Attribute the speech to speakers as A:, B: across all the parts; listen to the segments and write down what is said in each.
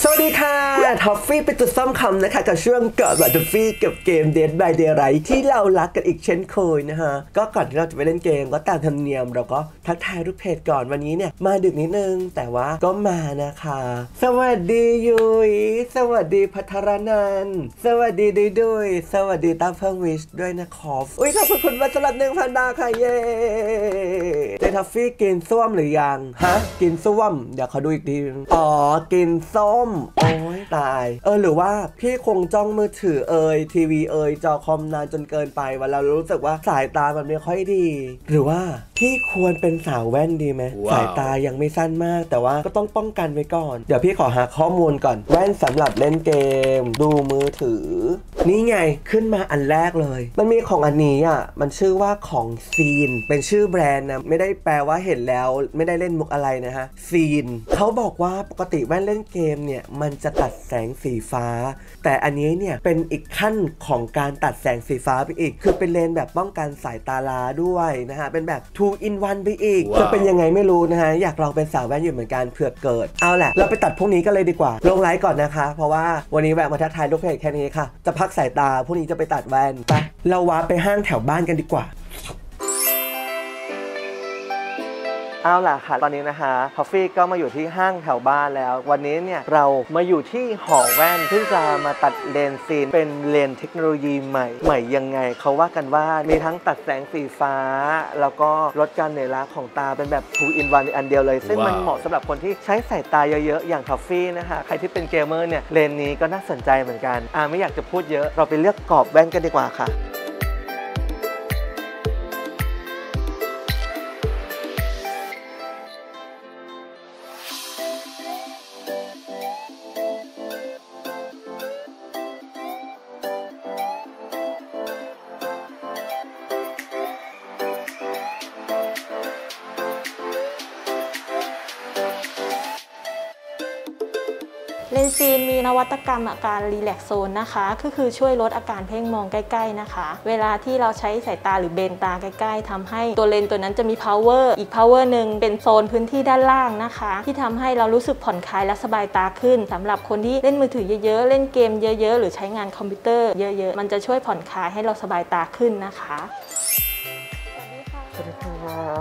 A: สวัสดีค่ะท็อฟฟี่เป็นจุดซ่อมคำนะคะกับช่วงเกาะบัตท็อฟฟี่กับเกม Dead by Daylight ที่เรารักกันอีกเช่นเคยนะฮะก็ก่อนที่เราจะไปเล่นเกมก็ตามธรรมเนียมเราก็ทักทายลูกเพจก่อนวันนี้เนี่ยมาดึกนิดนึงแต่ว่าก็มานะคะสวัสดียุ้ยสวัสดีพัทรนันท์สวัสดีดุยสวัสดีตาเพิ่งวิชด้วยนะครับอุ้ยขอบคุณมาสำหรับ1,000 ดาวค่ะเย้เจท็อฟฟี่กินส้วมหรือยังฮะกินส้วมเดี๋ยวเขาดูอีกทีอ๋อกินส้มโอ้ยตายหรือว่าพี่คงจ้องมือถือทีวีจอคอมนานจนเกินไปวันเรารู้สึกว่าสายตามันไม่ค่อยดีหรือว่าพี่ควรเป็นสาวแว่นดีไหม wow. สายตายังไม่สั้นมากแต่ว่าก็ต้องป้องกันไว้ก่อนเดี๋ยวพี่ขอหาข้อมูลก่อนแว่นสำหรับเล่นเกมดูมือถือนี่ไงขึ้นมาอันแรกเลยมันมีของอันนี้อ่ะมันชื่อว่าของซีนเป็นชื่อแบรนด์นะไม่ได้แปลว่าเห็นแล้วไม่ได้เล่นมุกอะไรนะฮะซีนเขาบอกว่าปกติแว่นเล่นเกมเนี่ยมันจะตัดแสงสีฟ้าแต่อันนี้เนี่ยเป็นอีกขั้นของการตัดแสงสีฟ้าไปอีกคือเป็นเลนส์แบบป้องกันสายตาล้าด้วยนะฮะเป็นแบบ 2 in 1 ไปอีก wow. จะเป็นยังไงไม่รู้นะฮะอยากลองเป็นสาวแว่นอยู่เหมือนกันเผื่อเกิดเอาแหละเราไปตัดพวกนี้กันเลยดีกว่าลงไลฟ์ก่อนนะคะเพราะว่าวันนี้แวะมาทักทายลูกเพจแค่นี้ค่ะจะพักสายตาพวกนี้จะไปตัดแว่นไปเราวาไปห้างแถวบ้านกันดีกว่าเอาล่ะค่ะตอนนี้นะคะคอฟฟี่ก็มาอยู่ที่ห้างแถวบ้านแล้ววันนี้เนี่ยเรามาอยู่ที่หอแว่นที่จะมาตัดเลนส์ซีนเป็นเลนส์เทคโนโลยีใหม่ยังไงเขาว่ากันว่ามีทั้งตัดแสงสีฟ้าแล้วก็ลดการเหนื่อยล้าของตาเป็นแบบ 2 in 1 อันเดียวเลยซึ่ง wow. มันเหมาะสำหรับคนที่ใช้สายตาเยอะๆอย่างคอฟฟี่นะคะใครที่เป็นเกมเมอร์เนี่ยเลนส์นี้ก็น่าสนใจเหมือนกันไม่อยากจะพูดเยอะเราไปเลือกกรอบแว่นกันดีกว่าค่ะ
B: เลนซีนมีนวัตกรรมอาการรีแลกโซนนะคะก็คือช่วยลดอาการเพ่งมองใกล้ๆนะคะเวลาที่เราใช้สายตาหรือเบนตาใกล้ๆทำให้ตัวเลนตัวนั้นจะมี power อีก power หนึ่งเป็นโซนพื้นที่ด้านล่างนะคะที่ทำให้เรารู้สึกผ่อนคลายและสบายตาขึ้นสำหรับคนที่เล่นมือถือเยอะๆเล่นเกมเยอะๆหรือใช้งานคอมพิวเตอร์เยอะๆมันจะช่วยผ่อนคลายให้เราสบายตาขึ้นนะคะ
A: สวัสดีค่ะ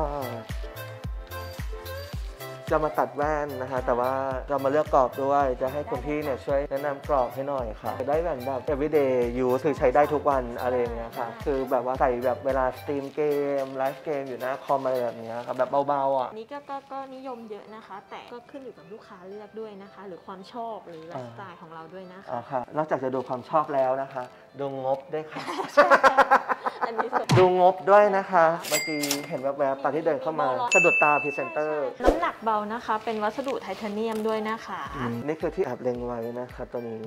A: จะมาตัดแว่นนะคะแต่ว่าเรามาเลือกกรอบด้วยจะให้คุณพี่เนี่ยช่วยแนะนำกรอบให้หน่อยค่ะจะได้แบบ everyday use คือใช้ได้ทุกวันอะไรอย่างเงี้ยค่ะคือแบบว่าใส่แบบเวลาสตรีมเกมไลฟ์เกมอยู่หน้าคอมอะไรแบบนี้ค่ะแบบเบาๆอ่ะ
B: นี่ก็นิยมเยอะนะคะแต่ก็ขึ้นอยู่กับลูกค้าเลือกด้วยนะคะหรือความชอบหรือไลฟ์สไตล์ของเราด้วยนะคะ
A: ค่ะนอกจากจะดูความชอบแล้วนะคะดูงบด้วยค่ะดูงบด้วยนะคะเมื่อกี้เห็นแวบๆตอนที่เดินเข้ามาสะดุดตาพรีเซนเตอร์
B: น้ำหนักเบานะคะเป็นวัสดุไทเทเนียมด้วยนะคะ
A: นี่คือที่แอบเล็งไว้นะคะตัวนี้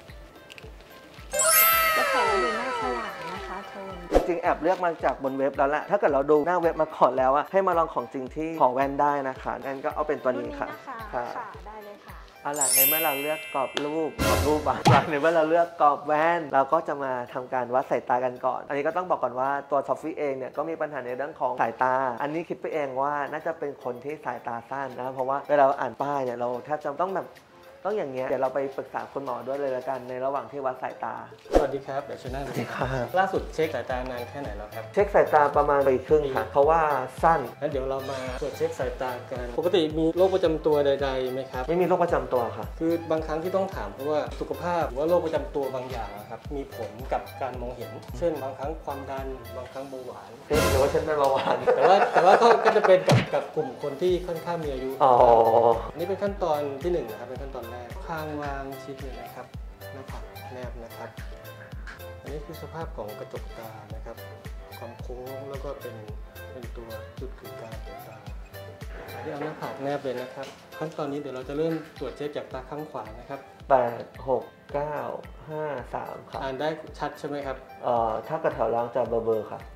B: จะใส่ดูหน้าฉลาดนะคะโทน
A: จริงๆแอบเลือกมาจากบนเว็บแล้วแหละถ้าเกิดเราดูหน้าเว็บมาก่อนแล้วให้มาลองของจริงที่หอแว่นได้นะคะงั้นก็เอาเป็นตัวนี้ค่ะ
B: ค่ะได้เลยค่ะ
A: เอาล่ะในเมื่อเราเลือกกรอบรูปในเมื่อเราเลือกกรอบแว่นเราก็จะมาทำการวัดสายตากันก่อนอันนี้ก็ต้องบอกก่อนว่าตัวท็อฟฟี่เองเนี่ยก็มีปัญหาในเรื่องของสายตาอันนี้คิดไปเองว่าน่าจะเป็นคนที่สายตาสั้นนะเพราะว่าเวลาเราอ่านป้ายเนี่ยเราแทบจะต้องอย่างเงี้ยเดี๋ยวเราไปปรึกษาคุณหมอด้วยเลยละกันในระหว่างที่วัดสายตา
C: สวัสดีครับเดี๋ยวช่วยนั่งล่าสุดเช็คสายตานานแค่ไหนแล้วครับ
A: เช็คสายตาประมาณปีครึ่งค่ะเพราะว่าสั้น
C: งั้นเดี๋ยวเรามาตรวจเช็คสายตากันปกติมีโรคประจำตัวใดๆไหมครับ
A: ไม่มีโรคประจำตัวค่ะ
C: คือบางครั้งที่ต้องถามเพราะว่าสุขภาพหรือว่าโรคประจำตัวบางอย่างครับมีผลกับการมองเห็นเช่นบางครั้งความดันบางครั้งเบาหวาน
A: หรือว่าฉันเป็นเบาหวาน
C: แต่ว่าก็จะเป็นกับกลุ่มคนที่ค่อนข้างมีอายุนี่เป็นขั้นตอนที่1นะครับเป็นขั้นตอนแรกข้างวางชิดเลยนะครับหน้าผากแนบนะครับอันนี้คือสภาพของกระจกตานะครับความโค้งแล้วก็เป็นตัวจุดกึ่งกลางของตาที่เอาหน้าผากแนบเลยนะครับขั้นตอนนี้เดี๋ยวเราจะเริ่มตรวจเช็คจากตาข้างขวานะครับ
A: 8 6 9 5 3ครับ
C: อ่านได้ชัดใช่ไหมครับ
A: ถ้ากระแถวล่างจะเบอร์ครับ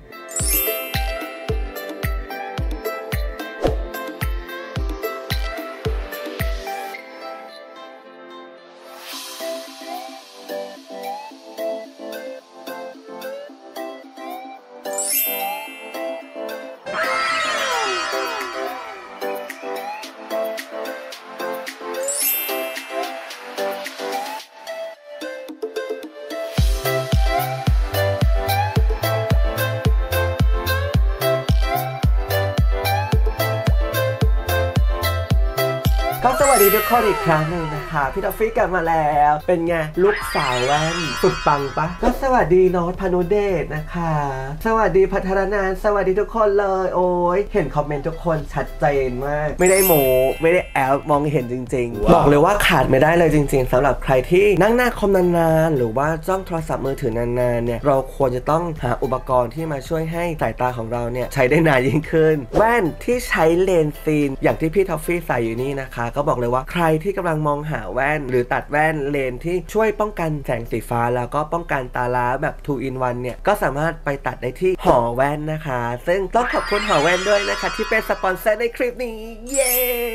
A: ดีทุกคนอีกครั้งหนึ่งนะคะพี่ทอฟฟี่กลับมาแล้วเป็นไงลูกสาวแว่นสุดปังปะก็สวัสดีโน้ตพานุเดชนะคะสวัสดีพัทรนันท์สวัสดีทุกคนเลยโอ้ยเห็นคอมเมนต์ทุกคนชัดเจนมากไม่ได้โมไม่ได้แอบมองเห็นจริงๆ บอกเลยว่าขาดไม่ได้เลยจริงๆสำหรับใครที่นั่งหน้าคอมนานๆหรือว่าจ้องโทรศัพท์มือถือนานๆเนี่ยเราควรจะต้องหาอุปกรณ์ที่มาช่วยให้สายตาของเราเนี่ยใช้ได้นานยิ่งขึ้นแว่นที่ใช้เลนส์ซีนอย่างที่พี่ทอฟฟี่ใส่อยู่นี่นะคะก็บอกเลยว่าใครที่กำลังมองหาแว่นหรือตัดแว่นเลนส์ที่ช่วยป้องกันแสงสีฟ้าแล้วก็ป้องกันตาล้าแบบ 2 in 1เนี่ยก็สามารถไปตัดได้ที่หอแว่นนะคะซึ่งต้องขอบคุณหอแว่นด้วยนะคะที่เป็นสปอนเซอร์ในคลิปนี้เย้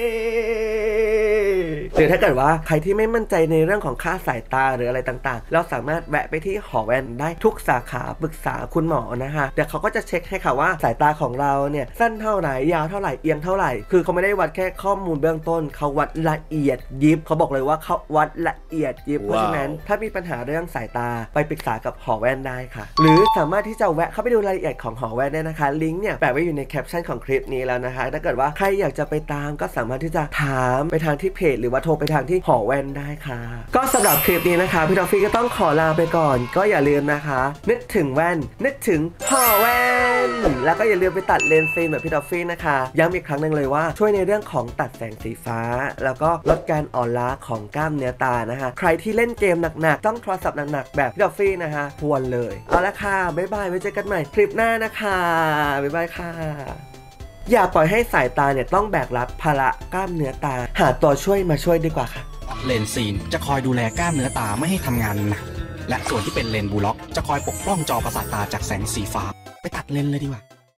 A: หรือถ้าเกิดว่าใครที่ไม่มั่นใจในเรื่องของค่าสายตาหรืออะไรต่างๆเราสามารถแวะไปที่หอแว่นได้ทุกสาขาปรึกษาคุณหมอนะคะเดี๋ยวเขาก็จะเช็คให้ค่ะว่าสายตาของเราเนี่ยสั้นเท่าไหร่ยาวเท่าไหร่เอียงเท่าไหร่คือเขาไม่ได้วัดแค่ข้อมูลเบื้องต้นเขาวัดละเอียดยิบเขาบอกเลยว่าเขาวัดละเอียดยิบเพราะฉะนั้นถ้ามีปัญหาเรื่องสายตาไปปรึกษากับหอแว่นได้ค่ะหรือสามารถที่จะแวะเข้าไปดูรายละเอียดของหอแว่นได้นะคะลิงก์เนี่ยแปะไว้อยู่ในแคปชั่นของคลิปนี้แล้วนะคะถ้าเกิดว่าใครอยากจะไปตามก็สามารถที่จะถามไปทางที่เพจหรือว่าโทรไปทางที่หอแว่นได้ค่ะก็สำหรับคลิปนี้นะคะพี่ทอฟฟี่ก็ต้องขอลาไปก่อนก็อย่าลืมนะคะนึกถึงแว่นนึกถึงหอแว่นแล้วก็อย่าลืมไปตัดเลนส์ซีนแบบพี่ทอฟฟี่นะคะย้ำอีกครั้งหนึ่งเลยว่าช่วยในเรื่องของตัดแสงสีฟ้าแล้วก็ลดการอ่อนล้าของกล้ามเนื้อตานะคะใครที่เล่นเกมหนักๆต้องโทรศัพท์หนักๆแบบพี่ทอฟฟี่นะคะควรเลยเอาละค่ะบ๊ายบายไว้เจอกันใหม่คลิปหน้านะคะบ๊ายบายค่ะอย่าปล่อยให้สายตาเนี่ยต้องแบกรับภาระกล้ามเนื้อตาหาตัวช่วยมาช่วยดีกว่าค่ะ
D: เลนส์ซีนจะคอยดูแลกล้ามเนื้อตาไม่ให้ทำงานหนักและส่วนที่เป็นเลนส์บูล็อกจะคอยปกป้องจอประสาทตาจากแสงสีฟ้าไปตัดเลนส์เลยดีกว่า